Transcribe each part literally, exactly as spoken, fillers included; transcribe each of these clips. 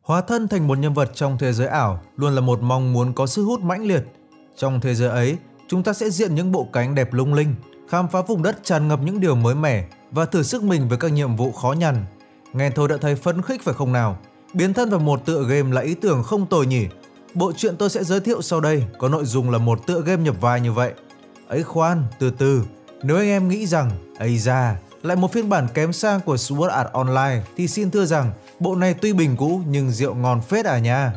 Hóa thân thành một nhân vật trong thế giới ảo luôn là một mong muốn có sức hút mãnh liệt. Trong thế giới ấy, chúng ta sẽ diện những bộ cánh đẹp lung linh, khám phá vùng đất tràn ngập những điều mới mẻ và thử sức mình với các nhiệm vụ khó nhằn. Nghe thôi đã thấy phấn khích phải không nào? Biến thân vào một tựa game là ý tưởng không tồi nhỉ? Bộ truyện tôi sẽ giới thiệu sau đây có nội dung là một tựa game nhập vai như vậy. Ấy khoan, từ từ, nếu anh em nghĩ rằng, ây da, lại một phiên bản kém sang của Sword Art Online thì xin thưa rằng bộ này tuy bình cũ nhưng rượu ngon phết à nha.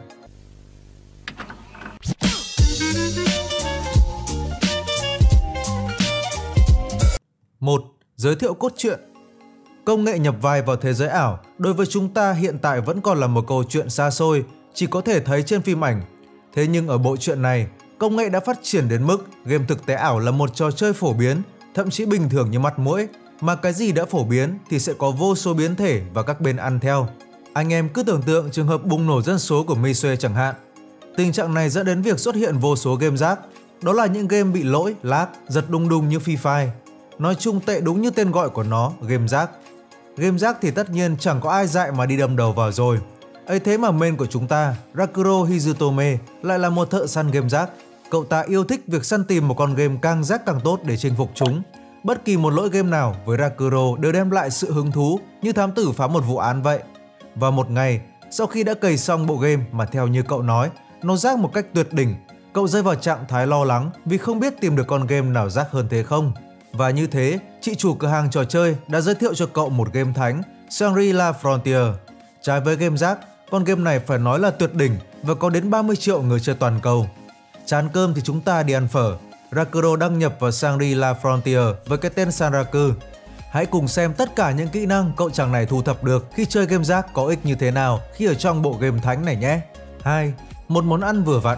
một. Giới thiệu cốt truyện. Công nghệ nhập vai vào thế giới ảo đối với chúng ta hiện tại vẫn còn là một câu chuyện xa xôi, chỉ có thể thấy trên phim ảnh. Thế nhưng ở bộ truyện này, công nghệ đã phát triển đến mức game thực tế ảo là một trò chơi phổ biến, thậm chí bình thường như mặt mũi, mà cái gì đã phổ biến thì sẽ có vô số biến thể và các bên ăn theo. Anh em cứ tưởng tượng trường hợp bùng nổ dân số của Misue chẳng hạn. Tình trạng này dẫn đến việc xuất hiện vô số game rác, đó là những game bị lỗi, lag, giật đùng đùng như Free Fire. Nói chung tệ đúng như tên gọi của nó, game rác. Game rác thì tất nhiên chẳng có ai dạy mà đi đâm đầu vào rồi. Ấy thế mà main của chúng ta, Rakuro Hizutome, lại là một thợ săn game rác. Cậu ta yêu thích việc săn tìm một con game càng rác càng tốt để chinh phục chúng. Bất kỳ một lỗi game nào với Rakuro đều đem lại sự hứng thú như thám tử phá một vụ án vậy. Và một ngày, sau khi đã cày xong bộ game mà theo như cậu nói, nó rác một cách tuyệt đỉnh, cậu rơi vào trạng thái lo lắng vì không biết tìm được con game nào rác hơn thế không. Và như thế, chị chủ cửa hàng trò chơi đã giới thiệu cho cậu một game thánh, Shangri-La Frontier. Trái với game rác, con game này phải nói là tuyệt đỉnh và có đến ba mươi triệu người chơi toàn cầu. Chán cơm thì chúng ta đi ăn phở. Rakuro đăng nhập vào Shangri-La Frontier với cái tên Sanraku. Hãy cùng xem tất cả những kỹ năng cậu chàng này thu thập được khi chơi game rác có ích như thế nào khi ở trong bộ game thánh này nhé. hai. Một món ăn vừa vặn.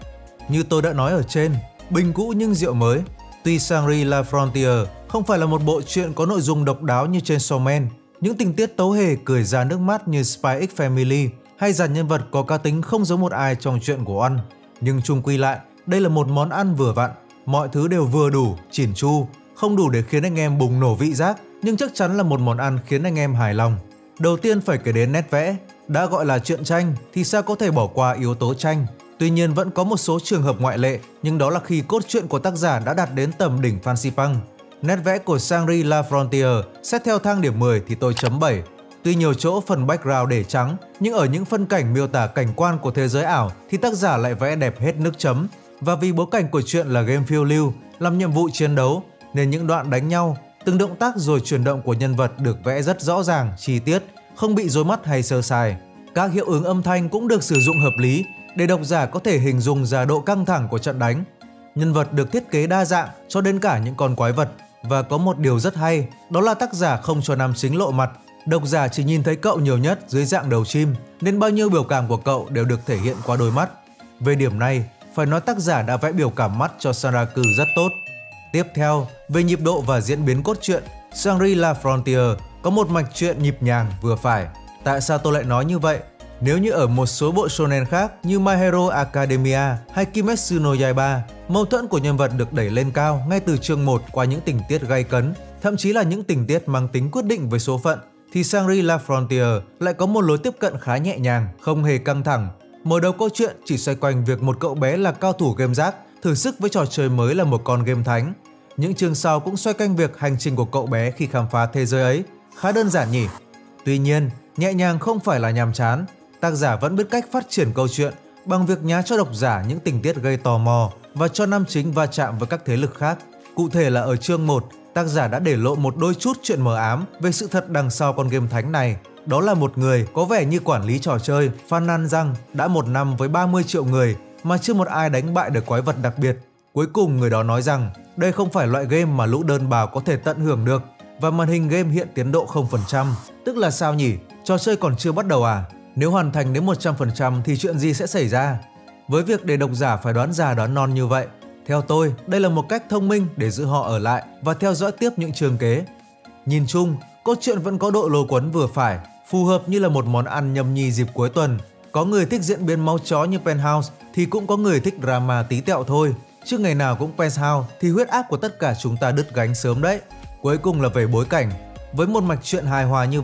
Như tôi đã nói ở trên, bình cũ nhưng rượu mới. Tuy Shangri-La Frontier không phải là một bộ truyện có nội dung độc đáo như Chainsaw Man, những tình tiết tấu hề cười ra nước mắt như Spy X Family hay dàn nhân vật có cá tính không giống một ai trong truyện của One, nhưng chung quy lại, đây là một món ăn vừa vặn, mọi thứ đều vừa đủ, chỉn chu, không đủ để khiến anh em bùng nổ vị giác, nhưng chắc chắn là một món ăn khiến anh em hài lòng. Đầu tiên phải kể đến nét vẽ, đã gọi là truyện tranh thì sao có thể bỏ qua yếu tố tranh. Tuy nhiên vẫn có một số trường hợp ngoại lệ, nhưng đó là khi cốt truyện của tác giả đã đạt đến tầm đỉnh Fancypunk. Nét vẽ của Shangri-La Frontier xét theo thang điểm mười thì tôi chấm bảy. Tuy nhiều chỗ phần background để trắng, nhưng ở những phân cảnh miêu tả cảnh quan của thế giới ảo thì tác giả lại vẽ đẹp hết nước chấm. Và vì bối cảnh của truyện là game phiêu lưu, làm nhiệm vụ chiến đấu, nên những đoạn đánh nhau, từng động tác rồi chuyển động của nhân vật được vẽ rất rõ ràng, chi tiết, không bị rối mắt hay sơ sài. Các hiệu ứng âm thanh cũng được sử dụng hợp lý để độc giả có thể hình dung ra độ căng thẳng của trận đánh. Nhân vật được thiết kế đa dạng cho đến cả những con quái vật. Và có một điều rất hay, đó là tác giả không cho nam chính lộ mặt. Độc giả chỉ nhìn thấy cậu nhiều nhất dưới dạng đầu chim, nên bao nhiêu biểu cảm của cậu đều được thể hiện qua đôi mắt. Về điểm này, phải nói tác giả đã vẽ biểu cảm mắt cho Sanraku rất tốt. Tiếp theo, về nhịp độ và diễn biến cốt truyện, Shangri-La Frontier có một mạch truyện nhịp nhàng vừa phải. Tại sao tôi lại nói như vậy? Nếu như ở một số bộ shonen khác như My Hero Academia hay Kimetsu no Yaiba, mâu thuẫn của nhân vật được đẩy lên cao ngay từ chương một qua những tình tiết gay cấn, thậm chí là những tình tiết mang tính quyết định với số phận, thì Shangri-La Frontier lại có một lối tiếp cận khá nhẹ nhàng, không hề căng thẳng. Mở đầu câu chuyện chỉ xoay quanh việc một cậu bé là cao thủ game rác thử sức với trò chơi mới là một con game thánh. Những chương sau cũng xoay quanh việc hành trình của cậu bé khi khám phá thế giới ấy. Khá đơn giản nhỉ? Tuy nhiên, nhẹ nhàng không phải là nhàm chán. Tác giả vẫn biết cách phát triển câu chuyện bằng việc nhá cho độc giả những tình tiết gây tò mò và cho nam chính va chạm với các thế lực khác. Cụ thể là ở chương một, tác giả đã để lộ một đôi chút chuyện mờ ám về sự thật đằng sau con game thánh này. Đó là một người có vẻ như quản lý trò chơi phàn nàn rằng đã một năm với ba mươi triệu người mà chưa một ai đánh bại được quái vật đặc biệt. Cuối cùng người đó nói rằng đây không phải loại game mà lũ đơn bào có thể tận hưởng được và màn hình game hiện tiến độ không phần trăm. Tức là sao nhỉ? Trò chơi còn chưa bắt đầu à? Nếu hoàn thành đến một trăm phần trăm thì chuyện gì sẽ xảy ra? Với việc để độc giả phải đoán già đoán non như vậy, theo tôi đây là một cách thông minh để giữ họ ở lại và theo dõi tiếp những chương kế. Nhìn chung, cốt truyện vẫn có độ lôi cuốn vừa phải, phù hợp như là một món ăn nhâm nhi dịp cuối tuần. Có người thích diễn biến máu chó như Penthouse thì cũng có người thích drama tí tẹo thôi. Chứ ngày nào cũng Penthouse thì huyết áp của tất cả chúng ta đứt gánh sớm đấy. Cuối cùng là về bối cảnh. Với một mạch truyện hài hòa như vậy,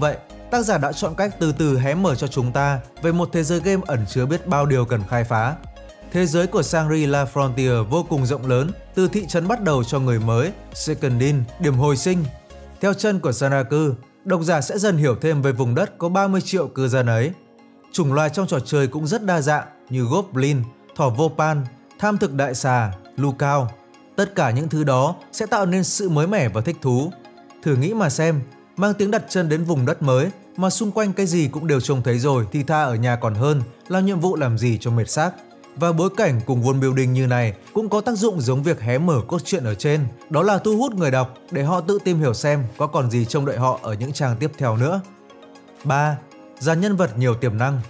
tác giả đã chọn cách từ từ hé mở cho chúng ta về một thế giới game ẩn chứa biết bao điều cần khai phá. Thế giới của Shangri-La Frontier vô cùng rộng lớn, từ thị trấn bắt đầu cho người mới, Secondin, điểm hồi sinh. Theo chân của Sanraku, độc giả sẽ dần hiểu thêm về vùng đất có ba mươi triệu cư dân ấy. Chủng loài trong trò chơi cũng rất đa dạng như Goblin, thỏ vô pan, tham thực đại xà, Lukao. Tất cả những thứ đó sẽ tạo nên sự mới mẻ và thích thú. Thử nghĩ mà xem, mang tiếng đặt chân đến vùng đất mới mà xung quanh cái gì cũng đều trông thấy rồi thì tha ở nhà còn hơn, làm nhiệm vụ làm gì cho mệt xác. Và bối cảnh cùng world building như này cũng có tác dụng giống việc hé mở cốt truyện ở trên, đó là thu hút người đọc để họ tự tìm hiểu xem có còn gì trông đợi họ ở những trang tiếp theo nữa. ba. Dàn nhân vật nhiều tiềm năng.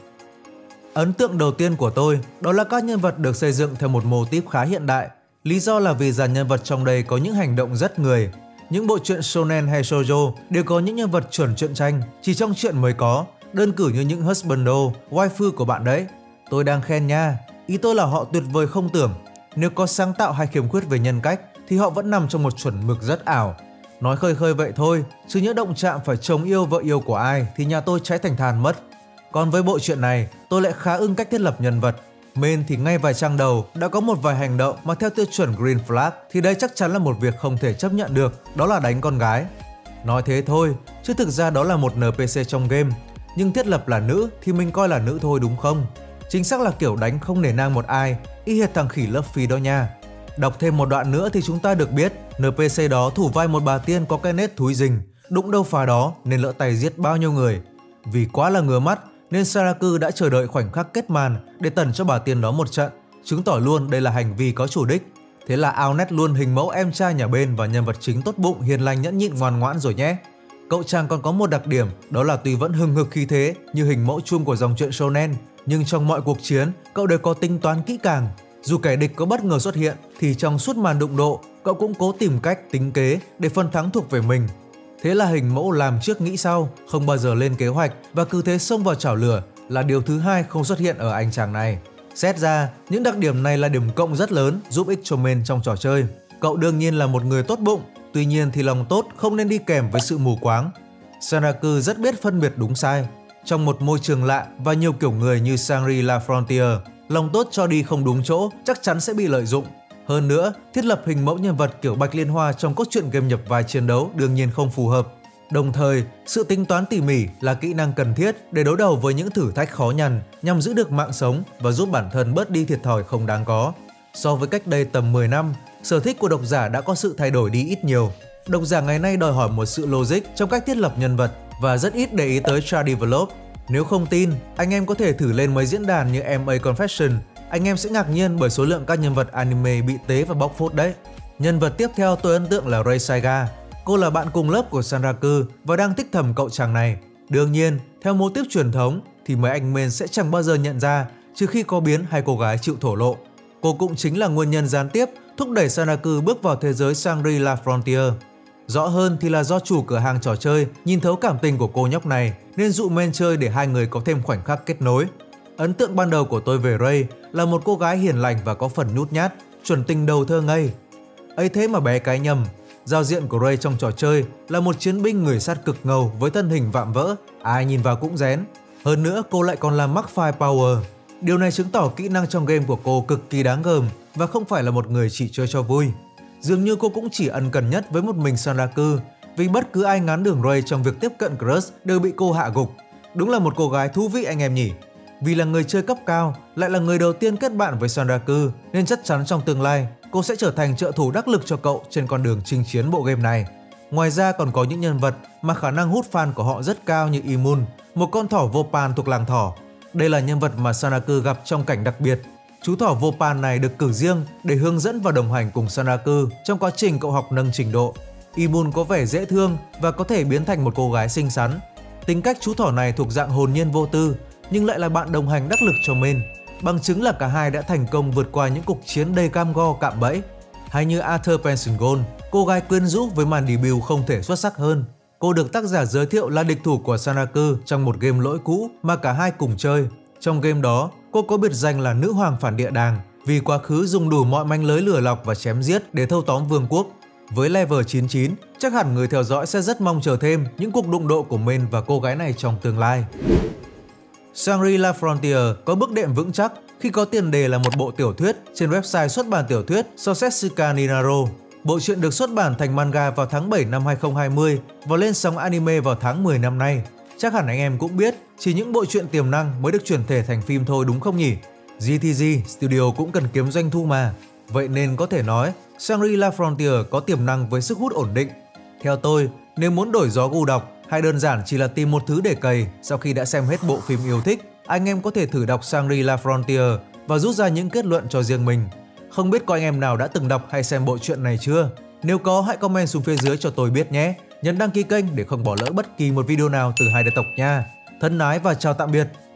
Ấn tượng đầu tiên của tôi đó là các nhân vật được xây dựng theo một mô típ khá hiện đại. Lý do là vì dàn nhân vật trong đây có những hành động rất người. Những bộ truyện shonen hay shoujo đều có những nhân vật chuẩn truyện tranh, chỉ trong truyện mới có, đơn cử như những husbando, waifu của bạn đấy. Tôi đang khen nha, ý tôi là họ tuyệt vời không tưởng. Nếu có sáng tạo hay khiếm khuyết về nhân cách thì họ vẫn nằm trong một chuẩn mực rất ảo. Nói khơi khơi vậy thôi, chứ những động chạm phải chồng yêu vợ yêu của ai thì nhà tôi cháy thành than mất. Còn với bộ truyện này, tôi lại khá ưng cách thiết lập nhân vật. Main thì ngay vài trang đầu đã có một vài hành động mà theo tiêu chuẩn Green Flag thì đây chắc chắn là một việc không thể chấp nhận được, đó là đánh con gái. Nói thế thôi, chứ thực ra đó là một en pê xê trong game, nhưng thiết lập là nữ thì mình coi là nữ thôi đúng không? Chính xác là kiểu đánh không nể nang một ai, y hệt thằng khỉ Luffy đó nha. Đọc thêm một đoạn nữa thì chúng ta được biết en pê xê đó thủ vai một bà tiên có cái nết thúi rình, đụng đâu phá đó nên lỡ tay giết bao nhiêu người. Vì quá là ngứa mắt nên Sanraku đã chờ đợi khoảnh khắc kết màn để tẩn cho bà tiên đó một trận, chứng tỏ luôn đây là hành vi có chủ đích. Thế là ao nét luôn hình mẫu em trai nhà bên và nhân vật chính tốt bụng, hiền lành, nhẫn nhịn, ngoan ngoãn rồi nhé. Cậu chàng còn có một đặc điểm, đó là tuy vẫn hừng hực khí thế như hình mẫu chung của dòng truyện shonen, nhưng trong mọi cuộc chiến cậu đều có tính toán kỹ càng. Dù kẻ địch có bất ngờ xuất hiện thì trong suốt màn đụng độ cậu cũng cố tìm cách tính kế để phần thắng thuộc về mình. Thế là hình mẫu làm trước nghĩ sau, không bao giờ lên kế hoạch và cứ thế xông vào chảo lửa là điều thứ hai không xuất hiện ở anh chàng này. Xét ra, những đặc điểm này là điểm cộng rất lớn giúp ích cho main trong trò chơi. Cậu đương nhiên là một người tốt bụng, tuy nhiên thì lòng tốt không nên đi kèm với sự mù quáng. Sanraku rất biết phân biệt đúng sai. Trong một môi trường lạ và nhiều kiểu người như Shangri-La Frontier, lòng tốt cho đi không đúng chỗ chắc chắn sẽ bị lợi dụng. Hơn nữa, thiết lập hình mẫu nhân vật kiểu Bạch Liên Hoa trong cốt truyện game nhập vai chiến đấu đương nhiên không phù hợp. Đồng thời, sự tính toán tỉ mỉ là kỹ năng cần thiết để đối đầu với những thử thách khó nhằn nhằm giữ được mạng sống và giúp bản thân bớt đi thiệt thòi không đáng có. So với cách đây tầm mười năm, sở thích của độc giả đã có sự thay đổi đi ít nhiều. Độc giả ngày nay đòi hỏi một sự logic trong cách thiết lập nhân vật và rất ít để ý tới chart develop. Nếu không tin, anh em có thể thử lên mấy diễn đàn như em a Confession. Anh em sẽ ngạc nhiên bởi số lượng các nhân vật anime bị tế và bóc phốt đấy. Nhân vật tiếp theo tôi ấn tượng là Rei Saiga. Cô là bạn cùng lớp của Sanraku và đang thích thầm cậu chàng này. Đương nhiên, theo mô típ truyền thống thì mấy anh men sẽ chẳng bao giờ nhận ra trừ khi có biến hay cô gái chịu thổ lộ. Cô cũng chính là nguyên nhân gián tiếp thúc đẩy Sanraku bước vào thế giới Shangri-La Frontier. Rõ hơn thì là do chủ cửa hàng trò chơi nhìn thấu cảm tình của cô nhóc này nên dụ men chơi để hai người có thêm khoảnh khắc kết nối. Ấn tượng ban đầu của tôi về Rei là một cô gái hiền lành và có phần nhút nhát, chuẩn tình đầu thơ ngây. Ấy thế mà bé cái nhầm, giao diện của Rei trong trò chơi là một chiến binh người sắt cực ngầu với thân hình vạm vỡ, ai nhìn vào cũng rén. Hơn nữa cô lại còn là mắc firepower. Điều này chứng tỏ kỹ năng trong game của cô cực kỳ đáng gờm và không phải là một người chỉ chơi cho vui. Dường như cô cũng chỉ ân cần nhất với một mình Sanraku, vì bất cứ ai ngán đường Rei trong việc tiếp cận crush đều bị cô hạ gục. Đúng là một cô gái thú vị anh em nhỉ. Vì là người chơi cấp cao, lại là người đầu tiên kết bạn với Sanraku nên chắc chắn trong tương lai cô sẽ trở thành trợ thủ đắc lực cho cậu trên con đường chinh chiến bộ game này. Ngoài ra còn có những nhân vật mà khả năng hút fan của họ rất cao như Imun, một con thỏ vô pan thuộc làng thỏ. Đây là nhân vật mà Sanraku gặp trong cảnh đặc biệt. Chú thỏ vô pan này được cử riêng để hướng dẫn và đồng hành cùng Sanraku trong quá trình cậu học nâng trình độ. Imun có vẻ dễ thương và có thể biến thành một cô gái xinh xắn. Tính cách chú thỏ này thuộc dạng hồn nhiên vô tư, nhưng lại là bạn đồng hành đắc lực cho main. Bằng chứng là cả hai đã thành công vượt qua những cuộc chiến đầy cam go cạm bẫy. Hay như Arthur Pensingon, cô gái quyến rũ với màn debut không thể xuất sắc hơn. Cô được tác giả giới thiệu là địch thủ của Sanraku trong một game lỗi cũ mà cả hai cùng chơi. Trong game đó, cô có biệt danh là nữ hoàng phản địa đàng vì quá khứ dùng đủ mọi manh lưới lừa lọc và chém giết để thâu tóm vương quốc. Với level chín mươi chín, chắc hẳn người theo dõi sẽ rất mong chờ thêm những cuộc đụng độ của mình và cô gái này trong tương lai. Shangri-La Frontier có bước đệm vững chắc khi có tiền đề là một bộ tiểu thuyết trên website xuất bản tiểu thuyết Sosetsuka Ninaro. Bộ truyện được xuất bản thành manga vào tháng bảy năm hai không hai không và lên sóng anime vào tháng mười năm nay. Chắc hẳn anh em cũng biết, chỉ những bộ truyện tiềm năng mới được chuyển thể thành phim thôi đúng không nhỉ? giê tê giê Studio cũng cần kiếm doanh thu mà. Vậy nên có thể nói, Shangri-La Frontier có tiềm năng với sức hút ổn định. Theo tôi, nếu muốn đổi gió gu đọc hay đơn giản chỉ là tìm một thứ để cày sau khi đã xem hết bộ phim yêu thích, anh em có thể thử đọc Shangri-La Frontier và rút ra những kết luận cho riêng mình. Không biết có anh em nào đã từng đọc hay xem bộ truyện này chưa? Nếu có, hãy comment xuống phía dưới cho tôi biết nhé. Nhấn đăng ký kênh để không bỏ lỡ bất kỳ một video nào từ Hai Đại Tộc nha. Thân ái và chào tạm biệt!